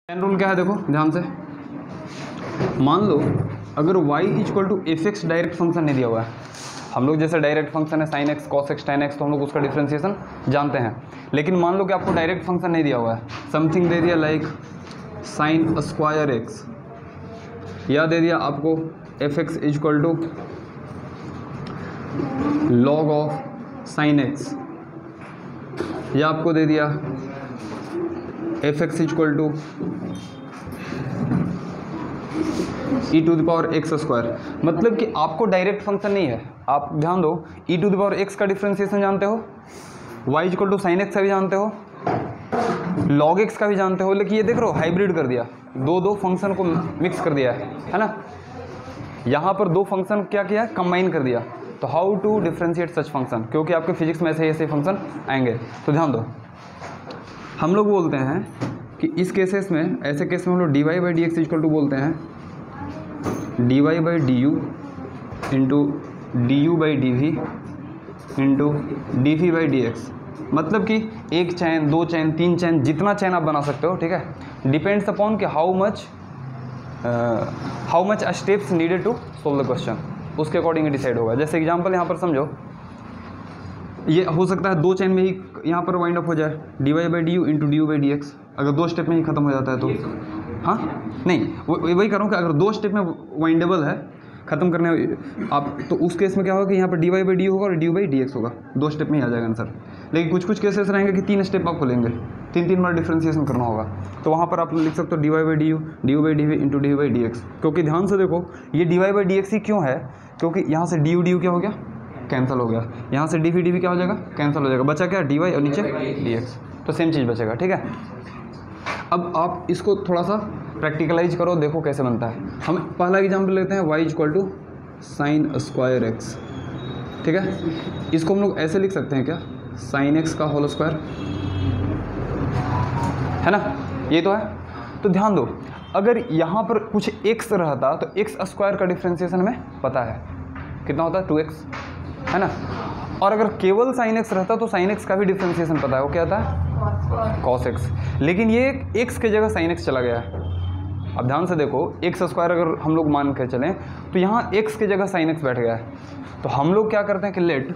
Chain rule क्या है, देखो ध्यान से। मान लो अगर y equal to F X direct function नहीं दिया हुआ है, हम लोग जैसे डायरेक्ट फंक्शन है sine X cos X tan X, तो हम लोग उसका डिफ्रेंशिएशन जानते हैं। लेकिन मान लो कि आपको डायरेक्ट फंक्शन नहीं दिया हुआ है, समथिंग दे दिया लाइक साइन स्क्वायर एक्स, या दे दिया आपको F x equal to log of sine X, या आपको दे दिया F x equal to E to the power x square. मतलब कि आपको डायरेक्ट फंक्शन नहीं है, आप ध्यान दो, E to the power x का डिफ्रेंशिएशन जानते हो, Y equal to sine X का भी जानते हो, लॉग एक्स का भी जानते हो, लेकिन ये देख रहे हो हाइब्रिड कर दिया, दो फंक्शन को मिक्स कर दिया है ना। यहाँ पर दो फंक्शन क्या किया है, कंबाइन कर दिया। तो how to differentiate such function, क्योंकि आपके फिजिक्स में ऐसे फंक्शन आएंगे। तो ध्यान दो, हम लोग बोलते हैं कि इस केसेस में, ऐसे केस में हम लोग D Y by D x equal to बोलते हैं D Y by D you into D you by D we into D we by D X. मतलब कि एक चैन, दो चैन, तीन चैन, जितना चैन आप बना सकते हो, ठीक है। डिपेंड्स अपॉन कि how much steps needed to solve the question, उसके अकॉर्डिंग डिसाइड होगा। जैसे एग्जांपल यहाँ पर समझो, ये हो सकता है दो चैन में ही यहाँ पर वाइंड अप हो जाए D Y by D you into D you by D X, अगर दो स्टेप में ही खत्म हो जाता है तो। हाँ नहीं, वही कर रहा हूँ कि अगर दो स्टेप में वाइंडेबल है खत्म करने आप, तो उस केस में क्या होगा कि यहाँ पर D Y by D U होगा और D you by D X होगा, दो स्टेप में ही आ जाएगा आंसर। लेकिन कुछ केसेस रहेंगे कि तीन स्टेप आपको लेंगे, तीन बार डिफ्रेंशिएशन करना होगा, तो वहाँ पर आप लिख सकते हो D Y by D you by D we into D you by D X. क्योंकि ध्यान से देखो, ये D Y by D X ही क्यों है, क्योंकि यहाँ से डी यू क्या हो गया, कैंसिल हो गया, यहाँ से डी वी क्या हो जाएगा, कैंसिल हो जाएगा, बचा क्या, डी वाई और नीचे डी एक्स, तो सेम चीज़ बचेगा, ठीक है। अब आप इसको थोड़ा सा प्रैक्टिकलाइज करो, देखो कैसे बनता है। हम पहला एग्जाम्पल लेते हैं y equal to sine square X, ठीक है। इसको हम लोग ऐसे लिख सकते हैं क्या, साइन एक्स का होल स्क्वायर, है ना, ये तो है। तो ध्यान दो, अगर यहाँ पर कुछ x रहता तो एक्स स्क्वायर का डिफ्रेंशिएशन हमें पता है कितना होता है, 2x, है ना। और अगर केवल साइन एक्स रहता तो साइन एक्स का भी डिफ्रेंशिएशन पता है, वो क्या आता है, कॉस एक्स। लेकिन ये एक्स की जगह साइन एक्स चला गया है। अब ध्यान से देखो, एक्स स्क्वायर अगर हम लोग मान के चलें तो यहाँ एक्स की जगह साइन एक्स बैठ गया है। तो हम लोग क्या करते हैं कि let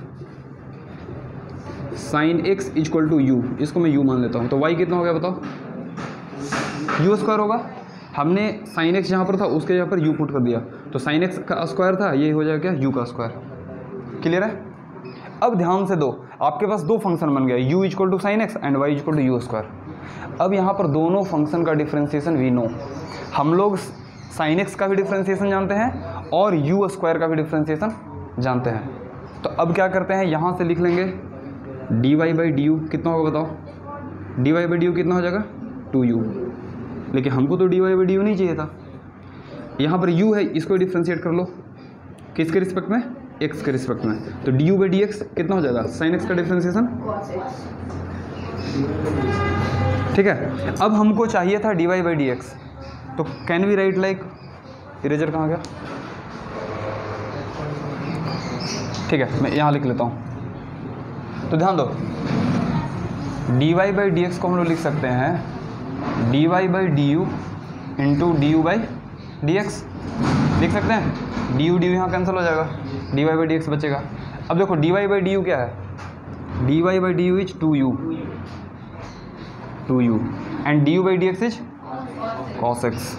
sine x equal to U, इसको मैं यू मान लेता हूँ। तो वाई कितना हो गया बताओ, यू स्क्वायर होगा। हमने साइन एक्स जहाँ पर था उसके जगह पर यू पुट कर दिया, तो साइन एक्स का स्क्वायर था, ये हो जाएगा क्या, यू का स्क्वायर। क्लियर है। अब ध्यान से दो, आपके पास दो फंक्शन बन गया, u equal to sine X and y equal to U square. अब यहाँ पर दोनों फंक्शन का डिफ्रेंशिएशन वी नो, हम लोग साइन एक्स का भी डिफ्रेंशिएशन जानते हैं और यू स्क्वायर का भी डिफ्रेंशिएशन जानते हैं। तो अब क्या करते हैं, यहाँ से लिख लेंगे D Y by D you कितना होगा बताओ, D Y by D you कितना हो जाएगा, 2u। लेकिन हमको तो D Y by D U नहीं चाहिए था, यहाँ पर u है, इसको डिफ्रेंशिएट कर लो, किसके रिस्पेक्ट में, x के रिस्पेक्ट में। तो D you by D x कितना हो जाएगा, साइन एक्स का डिफ्रेंशिएशन, ठीक है। अब हमको चाहिए था D Y by D x, तो can we write like, eraser कहाँ गया, ठीक है मैं यहाँ लिख लेता हूँ। तो ध्यान दो, d Y by D x को हम लोग लिख सकते हैं D Y by D you into D you by D x, लिख सकते हैं। डी यू यहाँ कैंसिल हो जाएगा, d Y by D x बचेगा। अब देखो d Y by D u क्या है, d Y by D u is 2u and d you by D x is cos x,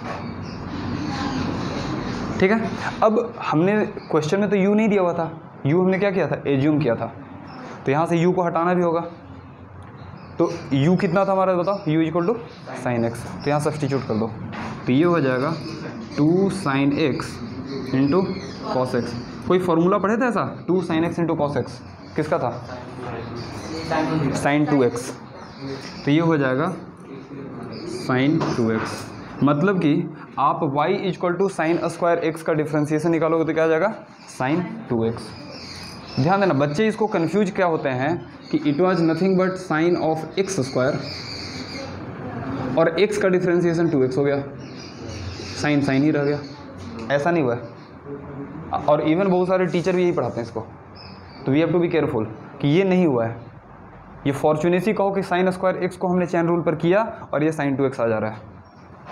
ठीक है। अब हमने क्वेश्चन में तो u नहीं दिया हुआ था, u हमने क्या किया था, एज्यूम किया था, तो यहाँ से u को हटाना भी होगा। तो u कितना था हमारा बताओ, u equal to sine x, तो यहाँ सब्स्टिट्यूट कर दो, तो ये हो जाएगा 2 sine x into cos x. कोई फॉर्मूला पढ़े थे ऐसा, 2 sine x into cos x, किसका था, साइन 2x, तो ये हो जाएगा साइन 2x। मतलब कि आप y equal to sine square x का डिफ्रेंशिएशन निकालोगे तो क्या आ जाएगा, साइन 2x। ध्यान देना बच्चे, इसको कंफ्यूज क्या होते हैं कि it was nothing but sine of x square और x का डिफ्रेंशिएशन 2x हो गया, साइन ही रह गया, ऐसा नहीं हुआ है। और इवन बहुत सारे टीचर भी यही पढ़ाते हैं इसको, तो we have to be careful कि ये नहीं हुआ है। ये फॉर्चुनेटली कहो कि साइन स्क्वायर एक्स को हमने चैन रूल पर किया और ये साइन 2x आ जा रहा है,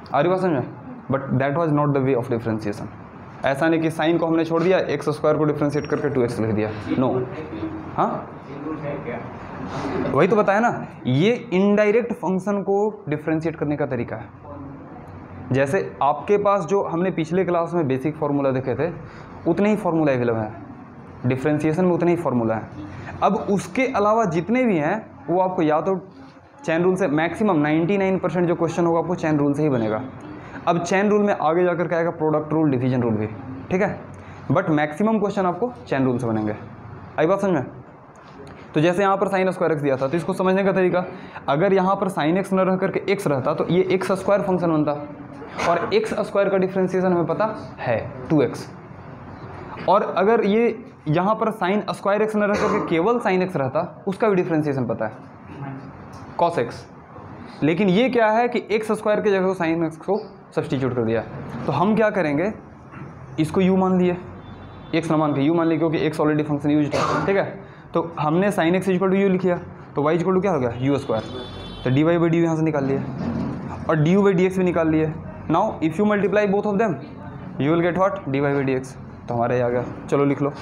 आ रही बात समझ में? But that was not the way of differentiation. ऐसा नहीं कि साइन को हमने छोड़ दिया, एक्स स्क्वायर को डिफ्रेंशिएट करके 2x लिख दिया, नो। हाँ वही तो बताया ना, ये इनडायरेक्ट फंक्शन को डिफ्रेंशिएट करने का तरीका है। जैसे आपके पास जो हमने पिछले क्लास में बेसिक फार्मूला देखे थे उतने ही फार्मूला अवेलेबल हैं, डिफ्रेंशिएशन में उतने ही फार्मूला हैं। अब उसके अलावा जितने भी हैं वो आपको या तो चैन रूल से, मैक्सिमम 99% जो क्वेश्चन होगा आपको चैन रूल से ही बनेगा। अब चैन रूल में आगे जाकर क्या आएगा, प्रोडक्ट रूल, डिवीजन रूल भी, ठीक है, बट मैक्सिमम क्वेश्चन आपको चैन रूल से बनेंगे। आई बात समझ में? तो जैसे यहाँ पर साइन स्क्वायर एक्स दिया था, तो इसको समझने का तरीका, अगर यहाँ पर साइन एक्स न रह करके एक्स रहता तो ये एक्स स्क्वायर फंक्शन बनता, और एक्स स्क्वायर का डिफ्रेंशिएशन हमें पता है 2x। और अगर ये यहाँ पर साइन स्क्वायर एक्स न रह करके केवल साइन एक्स रहता, उसका भी डिफ्रेंशिएशन पता है cos x। लेकिन ये क्या है कि एक्स स्क्वायर की जगह साइन एक्स को सब्सटीट्यूट कर दिया। तो हम क्या करेंगे, इसको u मान लिए, x ना मान के u मान लिए, क्योंकि x ऑलरेडी फंक्शन यूज है, ठीक है। तो हमने sine x equal to u लिख लिया, तो y इक्वल टू क्या हो गया, u स्क्वायर। तो डी वाई बाई डी यहाँ से निकाल लिए, और D you by D x भी निकाल लिए। Now if you multiply both of them you will get what, d Y by D x. तो हमारे आ गया, चलो लिख लो।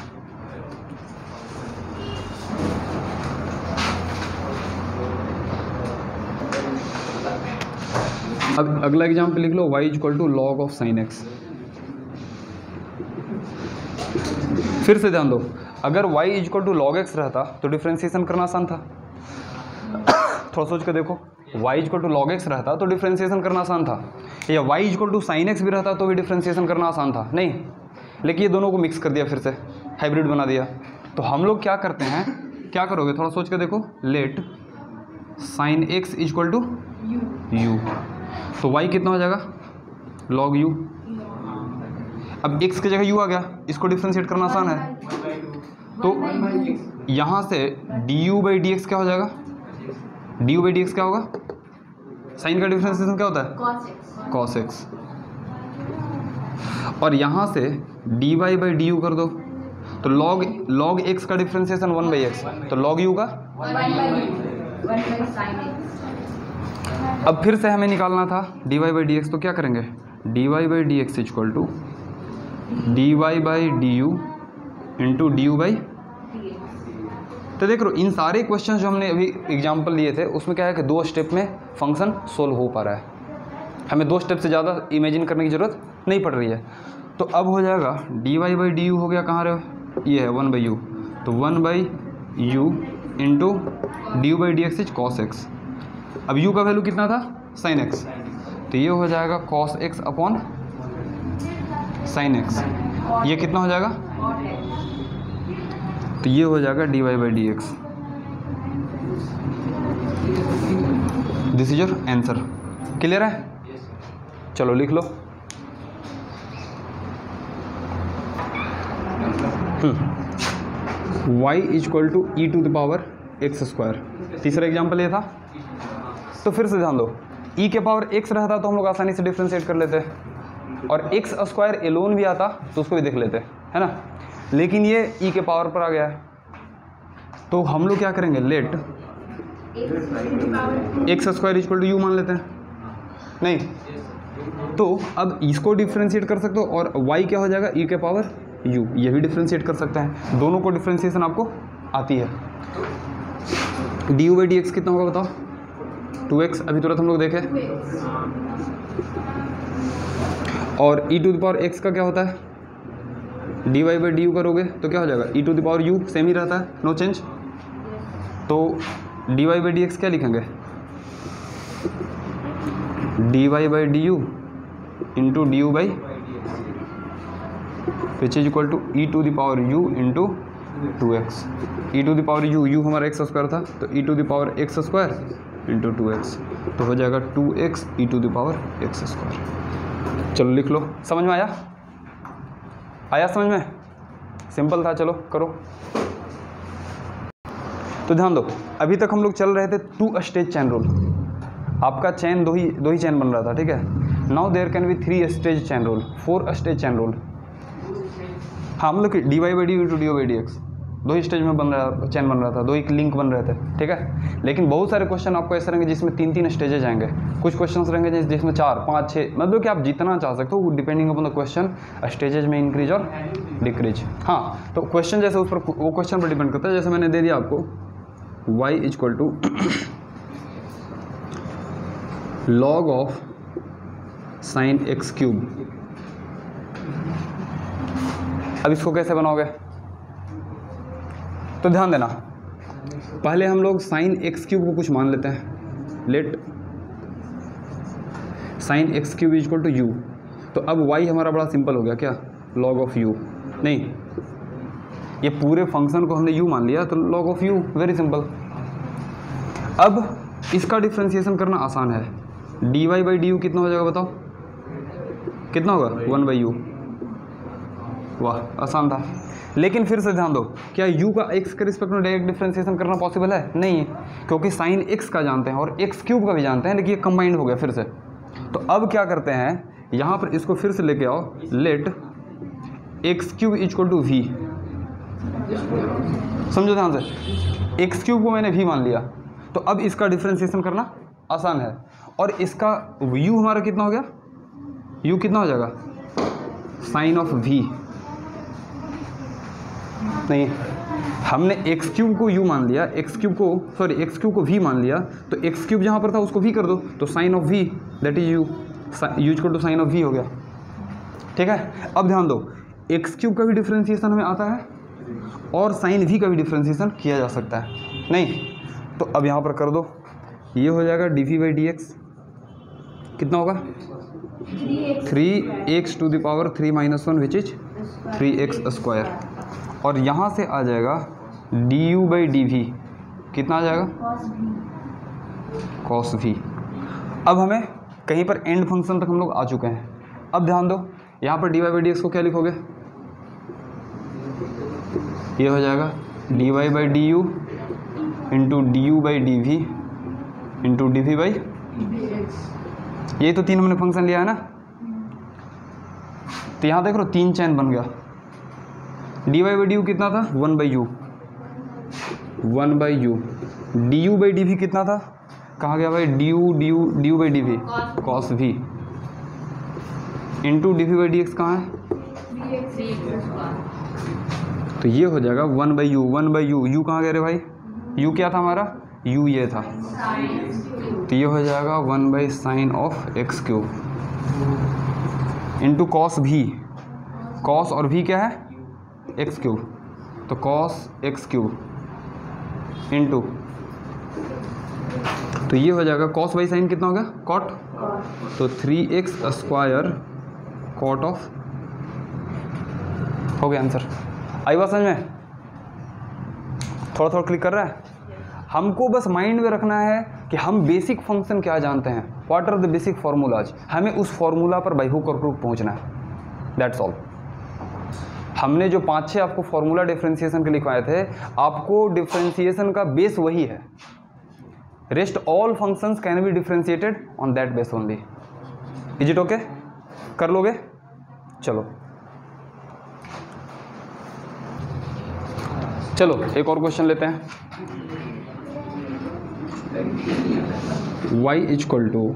अब अगला एग्जाम्पल लिख लो, y equal to log of sine x. फिर से ध्यान दो, अगर y equal to log x रहता तो डिफ्रेंशिएशन करना आसान था। थोड़ा सोच के देखो, y equal to log x रहता तो डिफ्रेंशिएशन करना आसान था, या y equal to sine x भी रहता तो भी डिफ्रेंशिएशन करना आसान था, नहीं। लेकिन ये दोनों को मिक्स कर दिया, फिर से हाइब्रिड बना दिया। तो हम लोग क्या करते हैं, क्या करोगे, थोड़ा सोच के देखो, let sine x equal to u, तो y कितना हो जाएगा, log u। अब x की जगह u आ गया, इसको डिफ्रेंशिएट करना आसान है। तो यहाँ से du बाई डी एक्स क्या हो जाएगा, du बाई डी एक्स क्या होगा, साइन का डिफ्रेंशिएशन क्या होता है, cos x। और यहाँ से dy बाई डी यू कर दो, तो log x का डिफ्रेंशिएशन 1 बाई एक्स, तो log u का 1 बाई साइन एक्स। अब फिर से हमें निकालना था dy बाई डी एक्स, तो क्या करेंगे, dy by D x equal to dy by D you into D you by. तो देख लो, इन सारे क्वेश्चन जो हमने अभी एग्जाम्पल लिए थे उसमें क्या है कि 2 स्टेप में फंक्शन सोल्व हो पा रहा है, हमें 2 स्टेप से ज़्यादा इमेजिन करने की ज़रूरत नहीं पड़ रही है। तो अब हो जाएगा dy बाई डी यू हो गया, कहाँ रहे, ये है 1 बाई यू, तो 1 by u into D you by D x is cos x. अब u का वैल्यू कितना था, साइन एक्स, तो ये हो जाएगा cos x upon sine x. ये कितना हो जाएगा, तो ये हो जाएगा dy by D x. This is your answer. Clear है? चलो लिख लो। y equal to E to the power x square, तीसरा एग्जाम्पल ये था। तो फिर से ध्यान दो, e के पावर x रहता तो हम लोग आसानी से डिफ्रेंशिएट कर लेते, और x स्क्वायर एलोन भी आता तो उसको भी देख लेते, है ना। लेकिन ये e के पावर पर आ गया है, तो हम लोग क्या करेंगे, let x square equal to u मान लेते हैं, नहीं। तो अब इसको डिफ्रेंशिएट कर सकते हो, और y क्या हो जाएगा, e के पावर u, ये भी डिफ्रेंशिएट कर सकते हैं। दोनों को डिफ्रेंशिएशन आपको आती है। D you by D x कितना होगा बताओ, 2x, अभी तुरंत हम लोग देखें। और e to the power x का क्या होता है, dy बाई डी यू करोगे तो क्या हो जाएगा, e to the power u, same ही रहता है, नो चेंज। तो dy बाई डी एक्स क्या लिखेंगे, dy by D you into D you by, which is equal to e to the power u into 2x। e to the power u हमारा x square था, तो e to the power x square into 2x, तो हो जाएगा 2x e to the power x square. चलो लिख लो। समझ में आया, आया समझ में, सिंपल था। चलो करो। तो ध्यान दो, अभी तक हम लोग चल रहे थे 2 स्टेज चैन रूल। आपका चैन दो ही चैन बन रहा था, ठीक है। Now there can be 3 stage chain rule, 4 stage chain rule. हाँ, हम लोग D Y by d into d o by D x, 2 ही स्टेज में चैन बन रहा था, 2 ही लिंक बन रहे थे, ठीक है। लेकिन बहुत सारे क्वेश्चन आपको ऐसे रहेंगे जिसमें 3-3 स्टेजेज आएंगे, कुछ क्वेश्चन रहेंगे जिसमें 4, 5, 6, मतलब कि आप जितना चाह सकते हो depending upon the question stages में इंक्रीज और डिक्रीज। हाँ, तो क्वेश्चन जैसे उस पर, वो क्वेश्चन पर डिपेंड करता है। जैसे मैंने दे दिया आपको y equal to log of sine x cube. अब इसको कैसे बनाओगे, तो ध्यान देना, पहले हम लोग साइन एक्स क्यूब को कुछ मान लेते हैं। Let sine x cube equal to u. तो अब y हमारा बड़ा सिंपल हो गया, क्या, log ऑफ u। नहीं, ये पूरे फंक्शन को हमने u मान लिया, तो log of u, very simple. अब इसका डिफ्रेंशिएशन करना आसान है। dy बाई डी यू कितना हो जाएगा बताओ, कितना होगा, 1/u। वाह, आसान था। लेकिन फिर से ध्यान दो, क्या u का x के रिस्पेक्ट में डायरेक्ट डिफ्रेंशिएशन करना पॉसिबल है? नहीं है, क्योंकि साइन x का जानते हैं और x क्यूब का भी जानते हैं, लेकिन ये कंबाइंड हो गया फिर से। तो अब क्या करते हैं, यहाँ पर इसको फिर से लेके आओ, let x cube equal to v. समझो ध्यान से, एक्स क्यूब को मैंने v मान लिया, तो अब इसका डिफ्रेंशिएशन करना आसान है। और इसका u हमारा कितना हो गया, u कितना हो जाएगा, साइन ऑफ v। नहीं, हमने एक्स क्यूब को u मान लिया, एक्स क्यूब को v मान लिया, तो एक्स क्यूब जहाँ पर था उसको v कर दो, तो sine of v that is u, u equal to sine of v हो गया, ठीक है। अब ध्यान दो, एक्स क्यूब का भी डिफ्रेंशिएशन हमें आता है और साइन v का भी डिफ्रेंशिएशन किया जा सकता है। नहीं, तो अब यहाँ पर कर दो, ये हो जाएगा dv बाई डी एक्स, कितना होगा, 3x to the power 3 - 1 which is 3x square. और यहाँ से आ जाएगा du बाई डी वी, कितना आ जाएगा, cos v। अब हमें कहीं पर एंड फंक्शन तक हम लोग आ चुके हैं। अब ध्यान दो, यहाँ पर dy बाई डी एक्स को क्या लिखोगे, ये हो जाएगा dy by D you into D you by D we into D we by, ये तो 3 हमने फंक्शन लिया है ना। तो यहाँ देख लो 3 चैन बन गया। dy बाई डी यू कितना था, 1/u, 1/u। du by D we कितना था, कहाँ गया भाई, du by D v, cos v, into D we by D x कहाँ है, तो ये हो जाएगा 1/u, 1/u। u कहाँ गया रे भाई, u क्या था हमारा, u ये था, तो ये हो जाएगा 1/sin of x cube into cos v, cos और v क्या है, एक्स क्यूब, तो कॉस एक्स क्यूब इंटू, तो ये हो जाएगा कॉस बाई साइन कितना हो गया, कॉट, तो 3x स्क्वायर कॉट ऑफ, हो गया आंसर। आई बात समझ में, थोड़ा थोड़ा क्लिक कर रहा है। हमको बस माइंड में रखना है कि हम बेसिक फंक्शन क्या जानते हैं, what are the basic formulas, हमें उस फार्मूला पर बाई हुक और क्रूक पहुंचना है, दैट्स ऑल। हमने जो 5-6 आपको फार्मूला डिफरेंशिएशन के लिखवाए थे, आपको डिफरेंशिएशन का बेस वही है, rest all functions can be differentiated on that base only. Is it okay, कर लोगे, चलो चलो एक और क्वेश्चन लेते हैं। y equal to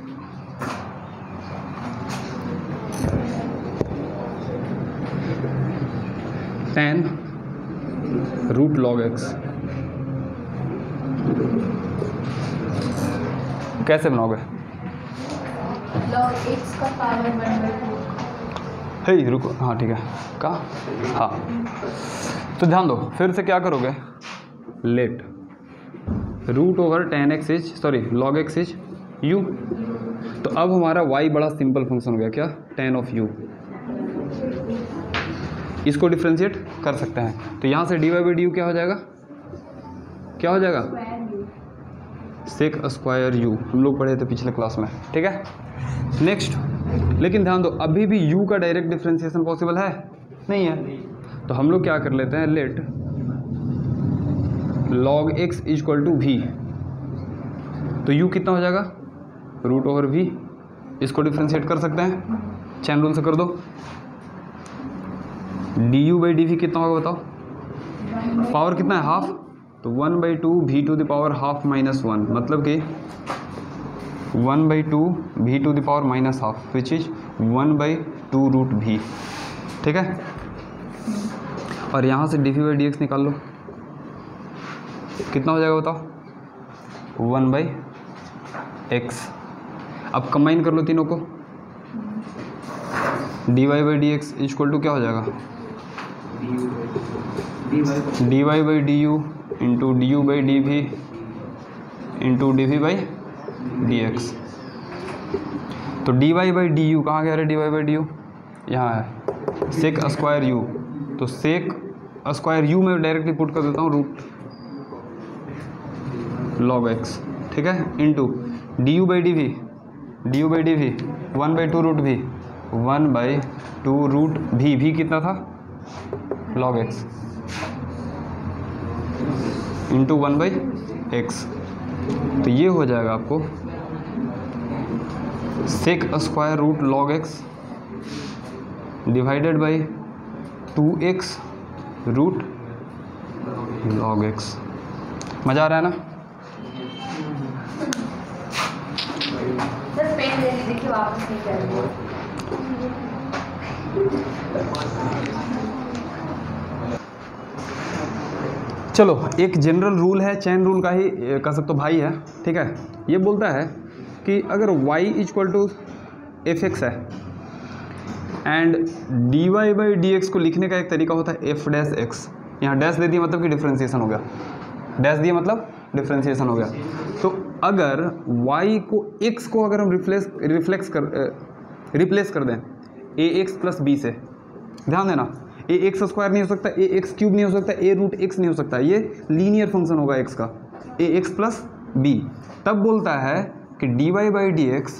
tan root log x, कैसे बनाओगे, log x का पावर 1/2। हे रुको, हाँ ठीक है, कहाँ, हाँ, तो ध्यान दो, फिर से क्या करोगे, let root over tan x is, sorry log x is u। तो अब हमारा y बड़ा सिंपल फंक्शन हो गया, क्या, tan ऑफ u। इसको डिफ्रेंशिएट कर सकते हैं, तो यहाँ से dy बाई डी यू क्या हो जाएगा, क्या हो जाएगा, सेक स्क्वायर u, हम लोग पढ़े थे पिछले क्लास में, ठीक है। नेक्स्ट, लेकिन ध्यान दो, अभी भी u का डायरेक्ट डिफ्रेंशिएशन पॉसिबल है, नहीं है, तो हम लोग क्या कर लेते हैं, let log x equal to v, तो u कितना हो जाएगा, रूट ओवर v। इसको डिफ्रेंशिएट कर सकते हैं, चैन रूल से कर दो, du बाई डी वी कितना होगा बताओ, पावर कितना है हाफ, तो 1/2 v to the power half minus 1, मतलब कि 1/2 v to the power minus half which is 1/2 root v, ठीक है। और यहाँ से dv/dx निकाल लो, कितना हो जाएगा बताओ, 1/x। अब कंबाइन कर लो तीनों को, dy/dx इक्वल टू क्या हो जाएगा, dy/du into du/dv into dv/dx। तो dy/du कहाँ गया रे, dy/du यहाँ है, सेक स्क्वायर u, तो सेक स्क्वायर u में डायरेक्टली पुट कर देता हूँ रूट log x, ठीक है, into du/dv 1/2 root v, 1/2 root v कितना था log x इंटू 1/x। तो ये हो जाएगा आपको sec square root log x divided by 2x root log x। मज़ा आ रहा है ना। सर पेन ले लीजिए कि वापस नहीं कर रही। चलो एक जनरल रूल है, चैन रूल का ही कह सकते हो भाई है, ठीक है। ये बोलता है कि अगर y इक्वल टू fx है एंड dy/dx को लिखने का एक तरीका होता है f'(x), यहाँ डैश दे दिया मतलब कि डिफ्रेंशिएशन हो गया, डैश दिया मतलब डिफ्रेंशिएशन हो गया। तो अगर y को x को अगर हम रिप्लेस कर दें ax प्लस b से, ध्यान देना ax स्क्वायर नहीं हो सकता, ax क्यूब नहीं हो सकता, a रूट x नहीं हो सकता, ये लीनियर फंक्शन होगा x का, ax प्लस b। तब बोलता है कि dy/dx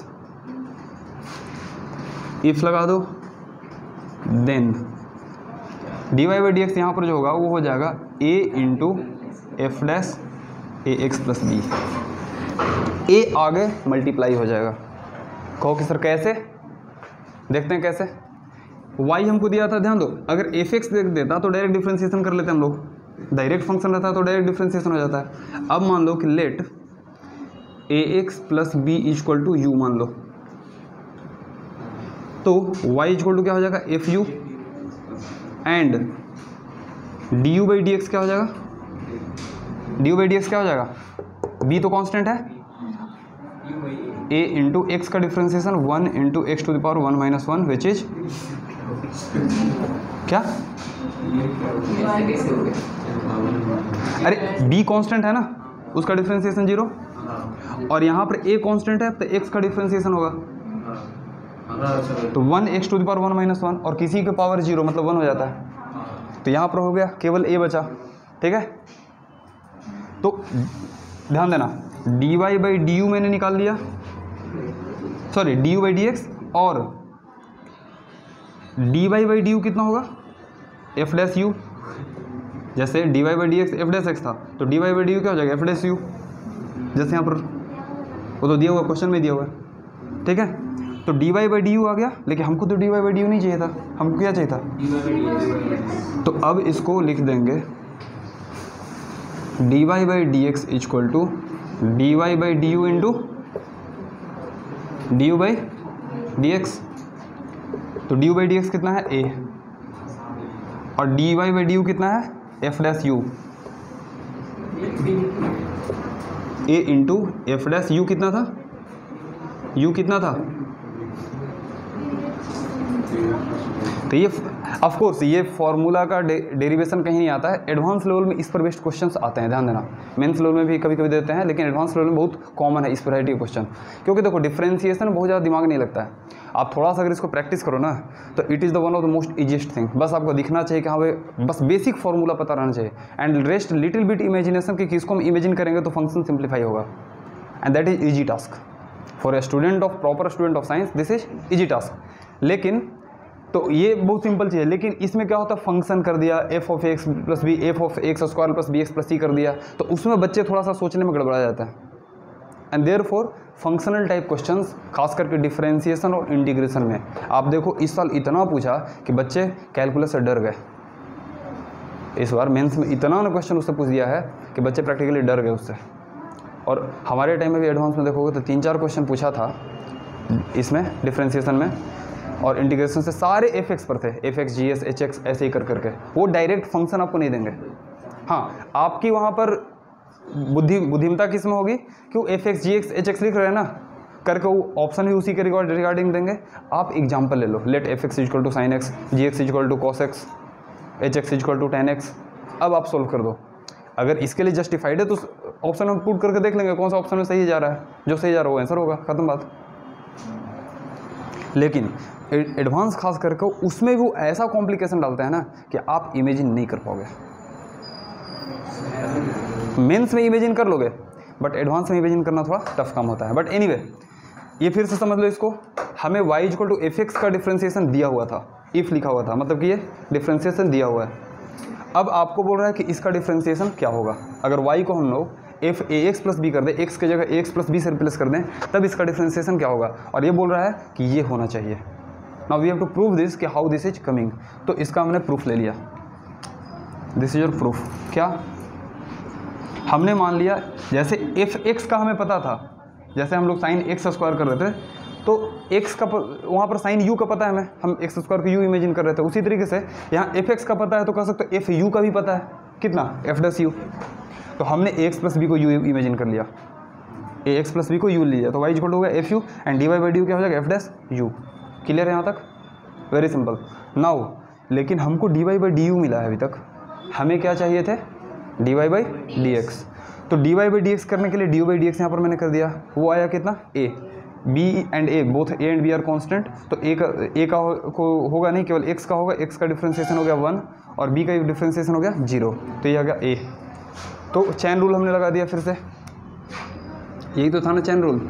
इफ लगा दो, देन dy/dx यहाँ पर जो होगा वो हो जाएगा a into f dash ax plus b, a आगे मल्टीप्लाई हो जाएगा। कहो कि सर कैसे, देखते हैं कैसे। y हमको दिया था, ध्यान दो, अगर fx देख देता तो डायरेक्ट डिफ्रेंशिएशन कर लेते हम लोग, डायरेक्ट फंक्शन रहता है तो डायरेक्ट डिफ्रेंशिएशन हो जाता है। अब मान लो कि let ax plus b equal to u मान लो, तो y इक्वल टू क्या हो जाएगा fu एंड du/dx क्या हो जाएगा, du/dx क्या हो जाएगा, b तो कांस्टेंट है, a इंटू एक्स का differentiation 1 into x to the power 1 minus 1 which is क्या, अरे b कांस्टेंट है ना, उसका डिफ्रेंशिएशन 0, और यहाँ पर a कांस्टेंट है तो x का डिफ्रेंशिएशन होगा, तो 1 x to the power 1 minus 1, और किसी के पावर 0 मतलब 1 हो जाता है, तो यहाँ पर हो गया केवल a बचा, ठीक है। तो ध्यान देना dy/du मैंने निकाल लिया, सॉरी du/dx, और dy/du कितना होगा f डैश u, जैसे dy/dx f डैश x था तो dy/du क्या हो जाएगा f डैश u, जैसे यहाँ पर वो तो दिया हुआ क्वेश्चन में दिया हुआ है, ठीक है। तो dy/du आ गया, लेकिन हमको तो dy/du नहीं चाहिए था, हमको क्या चाहिए था, तो अब इसको लिख देंगे dy/dx equal to dy/du into du/dx। तो du/dx कितना है a, और dy/du कितना है f dash u, a into f dash u कितना था, u कितना था, तो ये ऑफ कोर्स ये फॉर्मूला का डेरिवेशन कहीं नहीं आता है, एडवांस लेवल में इस पर बेस्ड क्वेश्चंस आते हैं, ध्यान देना। मेंस लेवल में भी कभी कभी देते हैं, लेकिन एडवांस लेवल में बहुत कॉमन है इस वैरायटी के क्वेश्चन, क्योंकि देखो डिफरेंशिएशन बहुत ज़्यादा दिमाग नहीं लगता है, आप थोड़ा सा अगर इसको प्रैक्टिस करो ना तो it is the one of the most easiest thing. बस आपको दिखना चाहिए कि हाँ भाई बस बेसिक फॉर्मूला पता रहना चाहिए, and rest little bit imagination कि किसको हम इमेजिन करेंगे तो फंक्शन सिंप्लीफाई होगा, and that is easy task for a student of proper student of science, this is easy task. लेकिन तो ये बहुत सिंपल चीज़ है, लेकिन इसमें क्या होता है फंक्शन कर दिया f of x plus b, f of x square plus b x plus c कर दिया, तो उसमें बच्चे थोड़ा सा सोचने में गड़बड़ा जाता है। And therefore functional type questions खास करके डिफरेंशिएशन और इंटीग्रेशन में आप देखो इस साल इतना पूछा कि बच्चे कैलकुलस से डर गए, इस बार मेंस में इतना ना क्वेश्चन उससे पूछ दिया है कि बच्चे प्रैक्टिकली डर गए उससे। और हमारे टाइम में भी एडवांस में देखोगे तो 3-4 क्वेश्चन पूछा था इसमें डिफ्रेंशिएशन में, और इंटीग्रेशन से सारे एफ एक्स पर थे, f x g s h x ऐसे ही कर करके। वो डायरेक्ट फंक्शन आपको नहीं देंगे। हाँ, आपकी वहाँ पर बुद्धिमता किस में होगी कि वो f x g x h x लिख रहे हैं ना करके, वो ऑप्शन ही उसी के रिगार्डिंग देंगे। आप एग्जाम्पल ले लो, let f x equal to sine x, g x equal to cos x, h x equal to tan x. अब आप सोल्व कर दो। अगर इसके लिए जस्टिफाइड है तो ऑप्शन हम पुट करके देख लेंगे कौन सा ऑप्शन में सही जा रहा है, जो सही जा रहा है वो आंसर होगा, खत्म बात। लेकिन एडवांस खास करके उसमें भी वो ऐसा कॉम्प्लिकेशन डालता है ना कि आप इमेजिन नहीं कर पाओगे। मेंस में इमेजिन कर लोगे बट एडवांस में इमेजिन करना थोड़ा टफ काम होता है। बट एनीवे, ये फिर से समझ लो इसको, हमें y equal to F x का डिफ्रेंशिएशन दिया हुआ था, इफ लिखा हुआ था, मतलब कि ये डिफ्रेंशिएशन दिया हुआ है। अब आपको बोल रहा है कि इसका डिफ्रेंशिएशन क्या होगा। अगर y को हम लोग f a x plus b कर दें, एक्स की जगह एक्स प्लस बी से रिप्लेस कर दें, तब इसका डिफ्रेंशिएशन क्या होगा। और ये बोल रहा है कि ये होना चाहिए। Now we have to prove this कि हाउ दिस इज कमिंग। तो इसका हमने प्रूफ ले लिया, दिस इज योर प्रूफ। क्या हमने मान लिया, जैसे एफ एक्स का हमें पता था, जैसे हम लोग साइन एक्स स्क्वायर कर रहे थे तो एक्स का वहाँ पर साइन यू का पता है हमें, हम एक्स स्क्वायर को यू इमेजिन कर रहे थे। उसी तरीके से यहाँ एफ एक्स का पता है तो कह सकते हो एफ यू का भी पता है, कितना, एफ डैश यू। तो हमने ए एक्स प्लस बी को यू इमेजिन कर लिया, ए एक्स प्लस बी को यू लिया, तो वाई इक्वल हो गया f u and d Y by D u क्या हो जाएगा, एफ डैश यू। क्लियर है यहाँ तक, वेरी सिंपल। नाउ लेकिन हमको d Y by D u मिला है अभी तक, हमें क्या चाहिए थे, d Y by D x. तो D Y by D x करने के लिए d you by D x यहाँ पर मैंने कर दिया, वो आया कितना, a. B and a, both a and b are constant, तो ए का होगा नहीं, केवल एक्स का होगा, एक्स का डिफ्रेंशिएशन हो गया 1 और बी का डिफ्रेंशिएशन हो गया 0, तो ये आ गया ए। तो चैन रूल हमने लगा दिया फिर से, यही तो था ना चैन रूल।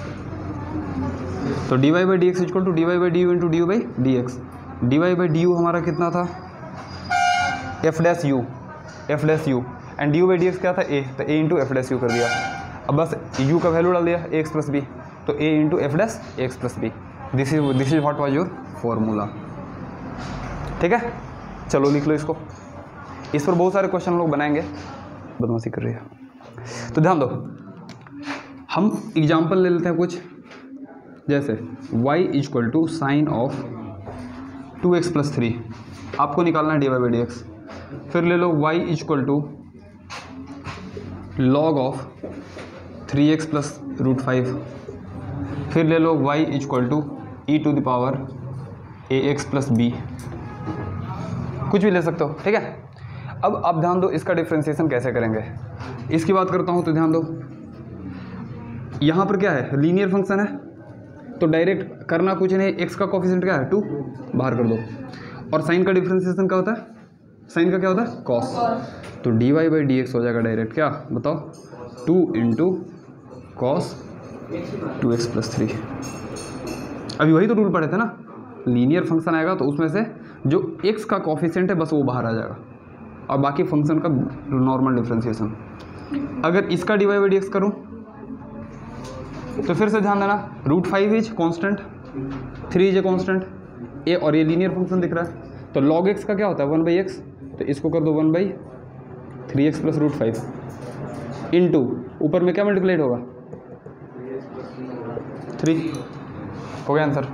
तो D Y by D x equal to d Y by D you into D you by D x. D Y by D u हमारा कितना था, f dash u, f dash u, and d you by D x क्या था, a, तो a into f dash u कर दिया। अब बस यू का वैल्यू डाल दिया, ए एक्स प्लस बी, तो a into f dash x plus b. This is what was your formula. ठीक है, चलो लिख लो इसको। इस पर बहुत सारे क्वेश्चन लोग बनाएंगे, बदमाशी कर रही है तो ध्यान दो। हम एग्जाम्पल ले लेते हैं कुछ, जैसे y equal to sine of 2x plus 3, आपको निकालना है d Y by D x. फिर ले लो y equal to log of 3x plus root 5। फिर ले लो y equal to E to the power ax plus b, कुछ भी ले सकते हो। ठीक है, अब आप ध्यान दो इसका डिफ्रेंशिएशन कैसे करेंगे, इसकी बात करता हूँ। तो ध्यान दो, यहाँ पर क्या है, लीनियर फंक्शन है, तो डायरेक्ट करना कुछ नहीं, एक्स का कोफिशिएंट क्या है 2, बाहर कर दो। और साइन का डिफ्रेंशिएशन क्या होता है, साइन का क्या होता है, कॉस। तो D Y by D x हो जाएगा डायरेक्ट क्या, बताओ, 2 इंटू कॉस 2x प्लस 3। अभी वही तो रूल पढ़े थे ना, लीनियर फंक्शन आएगा तो उसमें से जो x का कोफिशिएंट है बस वो बाहर आ जाएगा, और बाकी फंक्शन का नॉर्मल डिफ्रेंशिएशन। अगर इसका d Y by D x करूँ तो फिर से ध्यान देना, root 5 is constant, 3 is a constant, a, और ये लीनियर फंक्शन दिख रहा है, तो लॉग एक्स का क्या होता है 1/x, तो इसको कर दो 1/3x प्लस रूट 5 इंटू ऊपर में क्या मल्टीप्लाइड होगा 3, हो गया आंसर।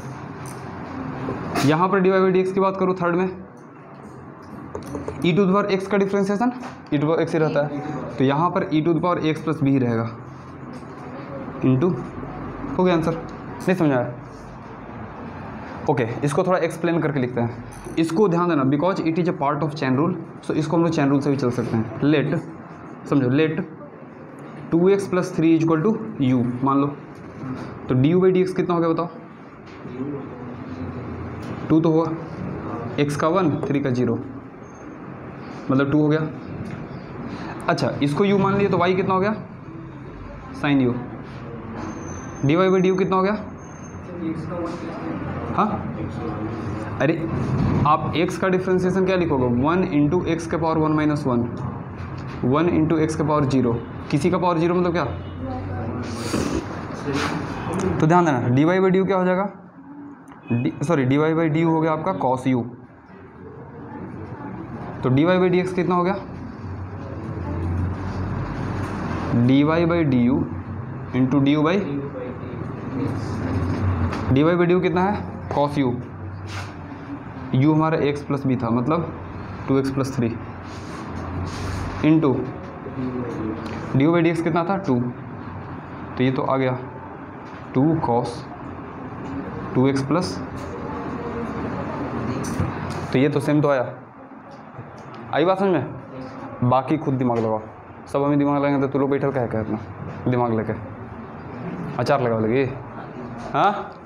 यहाँ पर D Y by D x की बात करूँ थर्ड में, e to the power x का differentiation e to the power x ही रहता है, तो यहाँ पर e to the power x plus b रहेगा इंटू, हो गया आंसर। नहीं समझ आया, ओके, इसको थोड़ा एक्सप्लेन करके लिखते हैं। इसको ध्यान देना, because it is a part of chain rule, so इसको हम लोग चैन रूल से भी चल सकते हैं। लेट, समझो, let 2x plus 3 equal to u मान लो, तो D you by D x कितना हो गया बताओ, 2 तो हुआ, x का 1 3 का 0, मतलब 2 हो गया। अच्छा, इसको u मान लिया तो y कितना हो गया, sine u. D Y by D you कितना हो गया, हाँ, अरे आप x का डिफ्रेंशिएशन क्या लिखोगे, 1 इंटू एक्स के पावर 1 माइनस 1, 1 इंटू एक्स के पावर 0, किसी का पावर 0 मतलब क्या, तो ध्यान देना d Y by D u क्या हो जाएगा, d Y by D u हो गया आपका कॉस यू, तो dy बाई डी एक्स कितना हो गया, dy by D you into D you by D you कितना है, कॉस यू, u हमारा x प्लस बी था मतलब 2x plus 3 into D you by D x कितना था 2, तो ये तो आ गया 2 cos 2x प्लस, तो ये तो सेम तो आया। आई बात समझ में? बाकी खुद दिमाग लगाओ, सब हमें दिमाग लगाएंगे तो तू लोग बैठल क्या है अपना दिमाग लेके, अचार लगा लगे। हाँ